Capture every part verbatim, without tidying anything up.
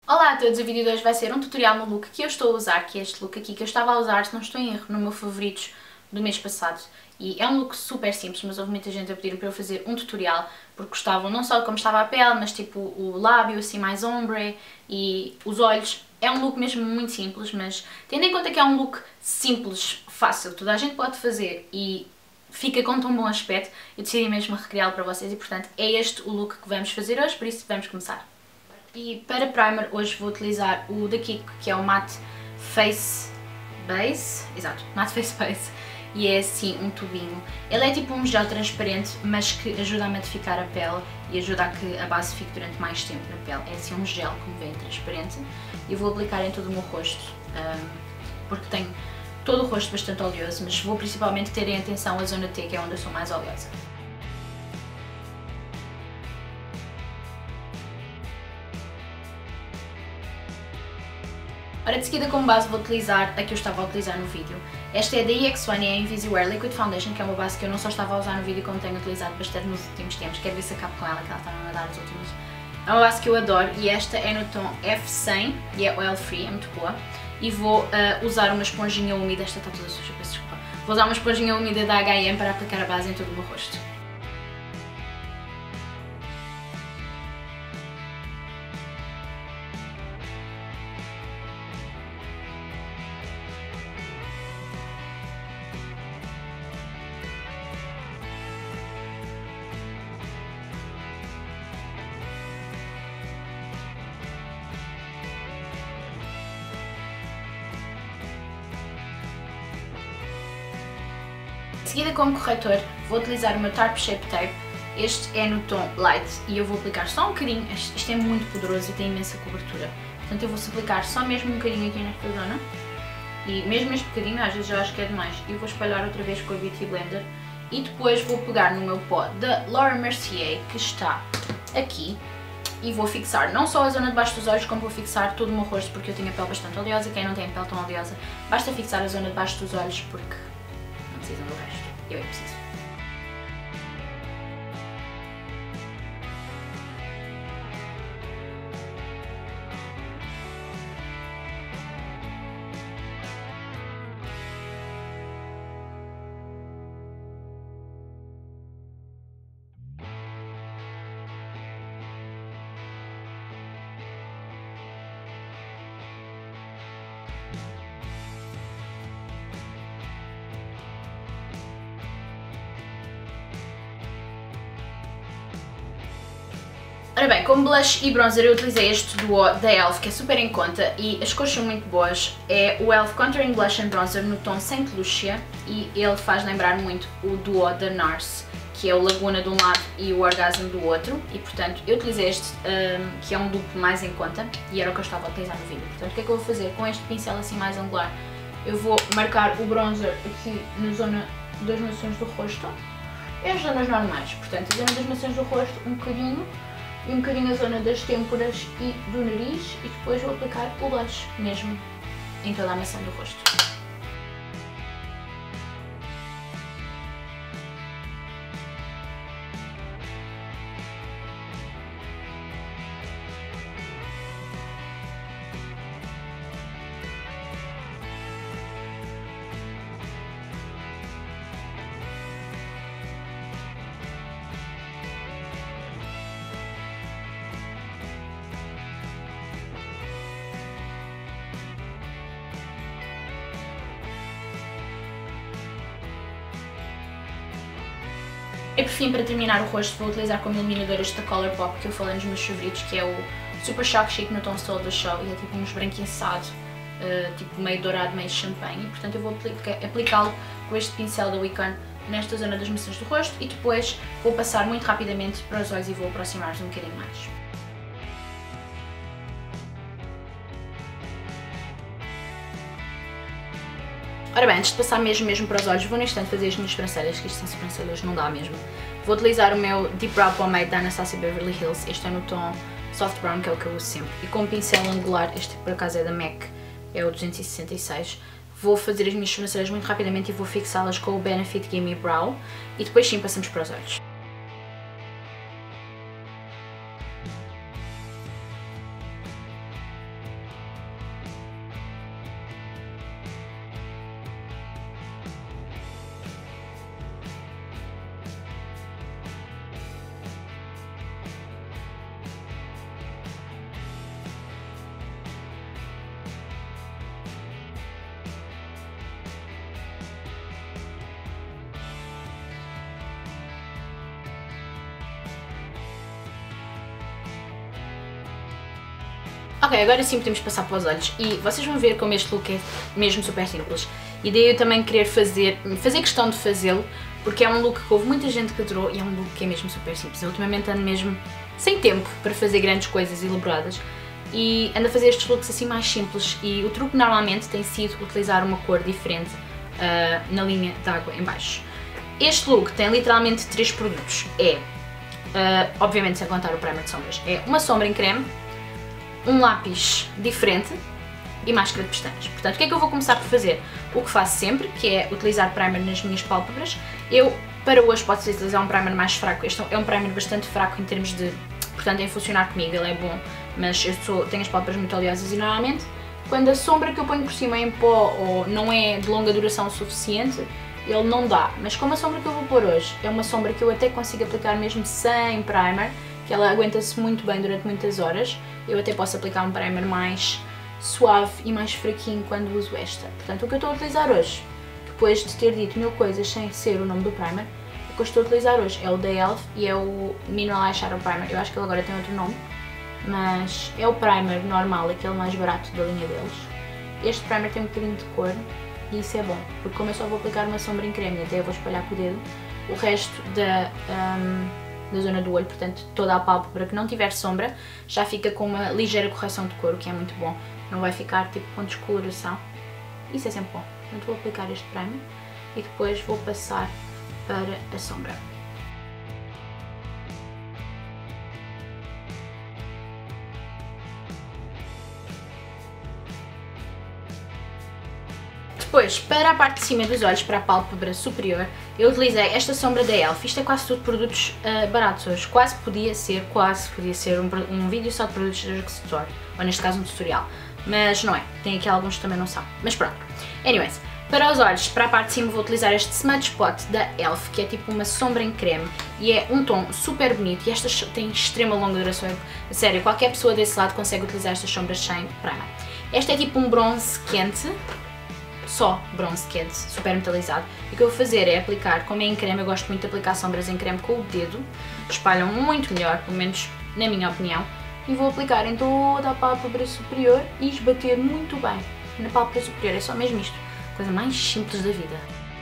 Olá a todos, o vídeo de hoje vai ser um tutorial no look que eu estou a usar, que é este look aqui que eu estava a usar, se não estou em erro, no meu favoritos do mês passado. E é um look super simples, mas houve muita gente a pedir para eu fazer um tutorial, porque gostavam não só de como estava a pele, mas tipo o lábio assim mais ombre e os olhos. É um look mesmo muito simples, mas tendo em conta que é um look simples, fácil, toda a gente pode fazer e fica com tão bom aspecto, eu decidi mesmo recriá-lo para vocês e portanto é este o look que vamos fazer hoje, por isso vamos começar. E para primer hoje vou utilizar o da Kiko, que é o Matte Face Base, exato, Matte Face Base, e é assim um tubinho. Ele é tipo um gel transparente, mas que ajuda a matificar a pele e ajuda a que a base fique durante mais tempo na pele. É assim um gel, como vem, transparente, e eu vou aplicar em todo o meu rosto, um, porque tenho todo o rosto bastante oleoso, mas vou principalmente ter em atenção a zona T, que é onde eu sou mais oleosa. Ora, de seguida como base vou utilizar a que eu estava a utilizar no vídeo. Esta é da E X um e é a Invisiwear Liquid Foundation, que é uma base que eu não só estava a usar no vídeo como tenho utilizado bastante nos últimos tempos. Quero ver se acabo com ela, que ela está a dar as últimas. É uma base que eu adoro e esta é no tom F cem e é oil free, é muito boa. E vou uh, usar uma esponjinha úmida, esta está toda suja, peço desculpa. Vou usar uma esponjinha úmida da H e M para aplicar a base em todo o meu rosto. De seguida, como corretor, vou utilizar o meu Tarte Shape Tape. Este é no tom Light e eu vou aplicar só um bocadinho. Isto é muito poderoso e tem imensa cobertura. Portanto, eu vou aplicar só mesmo um bocadinho aqui nesta zona. E mesmo este bocadinho, às vezes eu acho que é demais. E eu vou espalhar outra vez com a Beauty Blender. E depois vou pegar no meu pó da Laura Mercier, que está aqui. E vou fixar não só a zona de baixo dos olhos, como vou fixar todo o meu rosto, porque eu tenho a pele bastante oleosa. Quem não tem a pele tão oleosa, basta fixar a zona de baixo dos olhos, porque não precisam do resto. Eu é que preciso. Ora bem, como blush e bronzer eu utilizei este duo da E L F, que é super em conta e as cores são muito boas. É o E L F Contouring Blush and Bronzer no tom Saint Lucia e ele faz lembrar muito o duo da NARS, que é o Laguna de um lado e o Orgasm do outro, e portanto eu utilizei este, um, que é um duplo mais em conta, e era o que eu estava a utilizar no vídeo. Portanto, o que é que eu vou fazer com este pincel assim mais angular? Eu vou marcar o bronzer aqui na zona das maçãs do rosto e as zonas normais, portanto, a zona das maçãs do rosto um bocadinho, e um bocadinho a zona das têmporas e do nariz, e depois vou aplicar o blush mesmo em toda a maçã do rosto. E por fim, para terminar o rosto, vou utilizar como iluminador este da Colourpop, que eu falei nos meus favoritos, que é o Super Shock Chic no tom Soul do Show, e é tipo um esbranquiçado, uh, tipo meio dourado, meio champanhe, e portanto eu vou aplicá-lo com este pincel da Wiccan nesta zona das maçãs do rosto, e depois vou passar muito rapidamente para os olhos e vou aproximar-os um bocadinho mais. Ora bem, antes de passar mesmo, mesmo para os olhos, vou neste instante fazer as minhas sobrancelhas, que isto sem sobrancelhas não dá mesmo. Vou utilizar o meu Deep Brow Pomade da Anastasia Beverly Hills, este é no tom Soft Brown, que é o que eu uso sempre. E com um pincel angular, este por acaso é da MAC, é o duzentos e sessenta e seis. Vou fazer as minhas sobrancelhas muito rapidamente e vou fixá-las com o Benefit Gimme Brow. E depois sim passamos para os olhos. Ok, agora sim podemos passar para os olhos e vocês vão ver como este look é mesmo super simples. E daí eu também querer fazer, fazer questão de fazê-lo, porque é um look que houve muita gente que adorou e é um look que é mesmo super simples. Eu ultimamente ando mesmo sem tempo para fazer grandes coisas elaboradas e ando a fazer estes looks assim mais simples e o truque normalmente tem sido utilizar uma cor diferente uh, na linha d'água em baixo. Este look tem literalmente três produtos. É, uh, obviamente sem contar o primer de sombras, é uma sombra em creme, um lápis diferente e máscara de pestanas. Portanto, o que é que eu vou começar por fazer? O que faço sempre, que é utilizar primer nas minhas pálpebras. Eu, para hoje, posso utilizar um primer mais fraco. Este é um primer bastante fraco em termos de, portanto, em funcionar comigo, ele é bom, mas eu sou, tenho as pálpebras muito oleosas e normalmente, quando a sombra que eu ponho por cima é em pó ou não é de longa duração o suficiente, ele não dá. Mas como a sombra que eu vou pôr hoje é uma sombra que eu até consigo aplicar mesmo sem primer, que ela aguenta-se muito bem durante muitas horas, eu até posso aplicar um primer mais suave e mais fraquinho quando uso esta. Portanto, o que eu estou a utilizar hoje, depois de ter dito mil coisas sem ser o nome do primer, o que eu estou a utilizar hoje é o da Elf e é o Mineral Eyeshadow Primer. Eu acho que ele agora tem outro nome, mas é o primer normal, aquele mais barato da linha deles. Este primer tem um bocadinho de cor e isso é bom, porque como eu só vou aplicar uma sombra em creme e até eu vou espalhar com o dedo, o resto da... Um, da zona do olho, portanto toda a pálpebra que não tiver sombra já fica com uma ligeira correção de cor, o que é muito bom, não vai ficar tipo com descoloração, isso é sempre bom. Portanto vou aplicar este primer e depois vou passar para a sombra. Depois, para a parte de cima dos olhos, para a pálpebra superior, eu utilizei esta sombra da Elf. Isto é quase tudo produtos uh, baratos hoje. Quase podia ser, quase podia ser um, um vídeo só de produtos de accessory, ou neste caso um tutorial. Mas não é, tem aqui alguns que também não são. Mas pronto. Anyways, para os olhos, para a parte de cima vou utilizar este Smudge Spot da Elf, que é tipo uma sombra em creme. E é um tom super bonito e estas têm extrema longa duração. A sério, qualquer pessoa desse lado consegue utilizar estas sombras sem primer. Esta é tipo um bronze quente. Só bronze quente, super metalizado. E o que eu vou fazer é aplicar, como é em creme, eu gosto muito de aplicar sombras em creme com o dedo, espalham muito melhor, pelo menos na minha opinião, e vou aplicar em toda a pálpebra superior e esbater muito bem na pálpebra superior. É só mesmo isto, coisa mais simples da vida.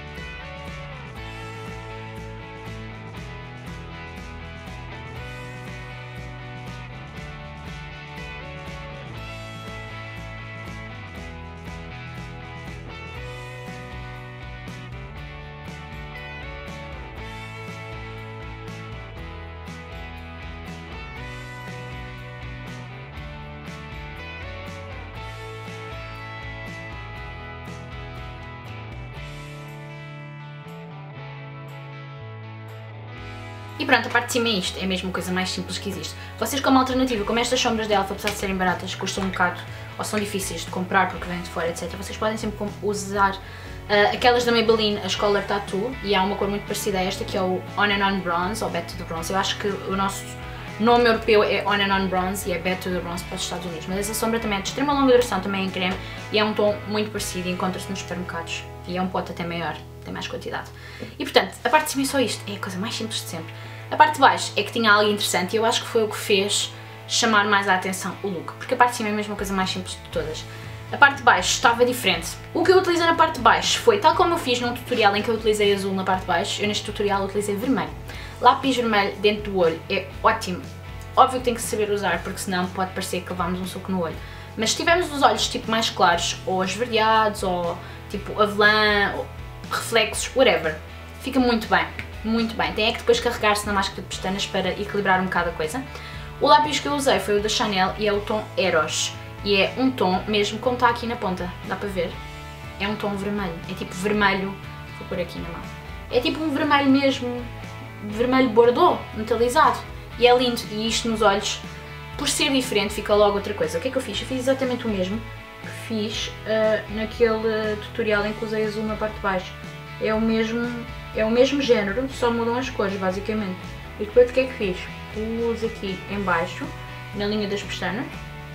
E pronto, a parte de cima é isto, é a mesma coisa mais simples que existe. Vocês como alternativa, como estas sombras de Elf, apesar de serem baratas, custam um bocado, ou são difíceis de comprar porque vêm de fora, etcétera. Vocês podem sempre usar uh, aquelas da Maybelline, as Color Tattoo, e há uma cor muito parecida a esta, que é o On and On Bronze, ou Back to the Bronze. Eu acho que o nosso nome europeu é On and On Bronze e é Back to the Bronze para os Estados Unidos. Mas essa sombra também é de extrema longa duração, também é em creme, e é um tom muito parecido, encontra-se nos supermercados. E é um pote até maior, tem mais quantidade. E portanto, a parte de cima é só isto, é a coisa mais simples de sempre. A parte de baixo é que tinha algo interessante e eu acho que foi o que fez chamar mais a atenção o look, porque a parte de cima é a mesma coisa mais simples de todas. A parte de baixo estava diferente. O que eu utilizei na parte de baixo foi, tal como eu fiz num tutorial em que eu utilizei azul na parte de baixo, eu neste tutorial utilizei vermelho. Lápis vermelho dentro do olho é ótimo. Óbvio que tem que saber usar, porque senão pode parecer que levamos um soco no olho. Mas se tivermos os olhos tipo mais claros, ou esverdeados, ou tipo avelã, ou reflexos, whatever, fica muito bem. Muito bem, tem é que depois carregar-se na máscara de pestanas para equilibrar um bocado a coisa. O lápis que eu usei foi o da Chanel e é o tom Eros. E é um tom mesmo como está aqui na ponta, dá para ver? É um tom vermelho, é tipo vermelho, vou pôr aqui na mão. É tipo um vermelho mesmo, vermelho bordeaux, metalizado. E é lindo, e isto nos olhos, por ser diferente, fica logo outra coisa. O que é que eu fiz? Eu fiz exatamente o mesmo que fiz uh, naquele tutorial em que usei azul na parte de baixo. É o mesmo... É o mesmo género, só mudam as cores, basicamente. E depois o que é que fiz? Pus aqui em baixo, na linha das pestanas.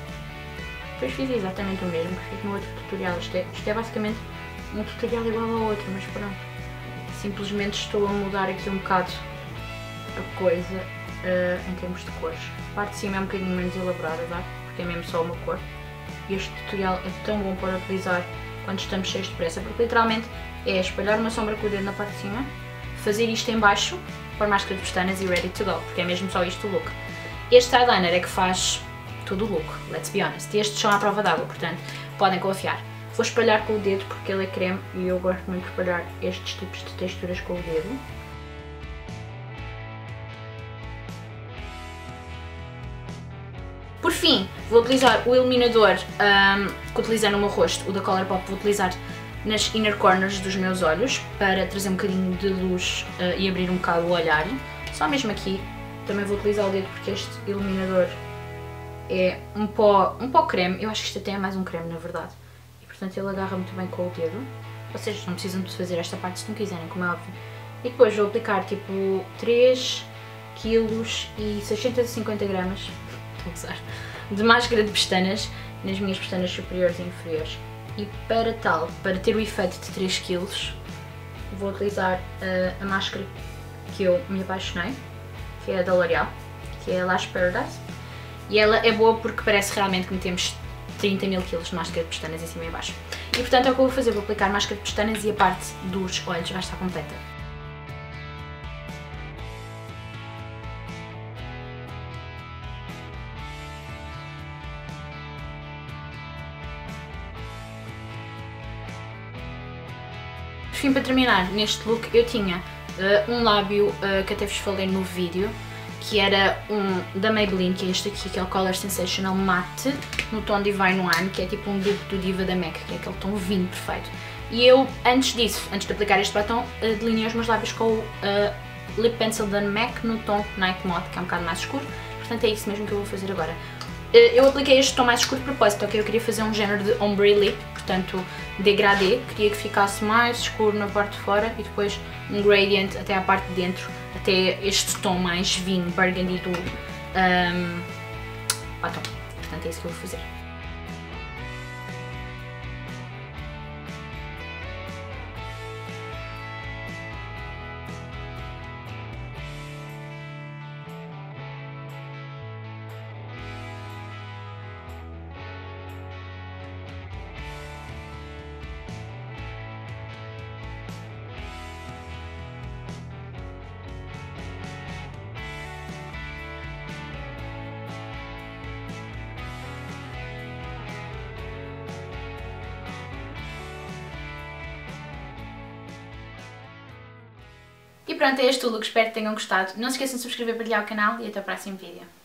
Depois fiz exatamente o mesmo que fiz no outro tutorial. Isto é, isto é basicamente um tutorial igual ao outro, mas pronto. Simplesmente estou a mudar aqui um bocado a coisa uh, em termos de cores. A parte de cima é um bocadinho menos elaborada, dá? porque é mesmo só uma cor. E este tutorial é tão bom para utilizar quando estamos cheios de pressa, porque literalmente é espalhar uma sombra com o dedo na parte de cima, fazer isto em baixo, pôr máscara de pestanas e ready to go, porque é mesmo só isto o look. Este eyeliner é que faz todo o look, let's be honest. Estes são à prova d'água, portanto podem confiar. Vou espalhar com o dedo porque ele é creme e eu gosto muito de espalhar estes tipos de texturas com o dedo. Por fim, vou utilizar o iluminador um, que utilizei no meu rosto, o da Colourpop, vou utilizar nas inner corners dos meus olhos para trazer um bocadinho de luz uh, e abrir um bocado o olhar. Só mesmo aqui. Também vou utilizar o dedo porque este iluminador é um pó, um pó creme. Eu acho que isto até é mais um creme, na verdade. E portanto ele agarra muito bem com o dedo. Vocês não precisam de fazer esta parte se não quiserem, como é óbvio. E depois vou aplicar tipo três quilos e seiscentos e cinquenta gramas estou a usar, de máscara de pestanas nas minhas pestanas superiores e inferiores. E para tal, para ter o efeito de três quilos, vou utilizar uh, a máscara que eu me apaixonei, que é a da L'Oreal, que é a Lash Paradise. E ela é boa porque parece realmente que metemos trinta mil quilos de máscara de pestanas em cima e em baixo. E portanto é o que eu vou fazer, vou aplicar máscara de pestanas e a parte dos olhos vai estar completa. Por fim, para terminar, neste look eu tinha uh, um lábio uh, que até vos falei no vídeo, que era um da Maybelline, que é este aqui, que é o Color Sensational Matte, no tom Divine One, que é tipo um dupe do Diva da MAC, que é aquele tom vinho perfeito. E eu, antes disso, antes de aplicar este batom, uh, delineei os meus lábios com o uh, Lip Pencil da MAC no tom Night Mode, que é um bocado mais escuro, portanto é isso mesmo que eu vou fazer agora. Uh, eu apliquei este tom mais escuro de propósito, ok? Eu queria fazer um género de ombre lip, portanto degradê, queria que ficasse mais escuro na parte de fora e depois um gradient até à parte de dentro, até este tom mais vinho, burgundy do um, batom. Portanto é isso que eu vou fazer. E pronto, é este o look, espero que tenham gostado. Não se esqueçam de subscrever, partilhar o canal e até o próximo vídeo.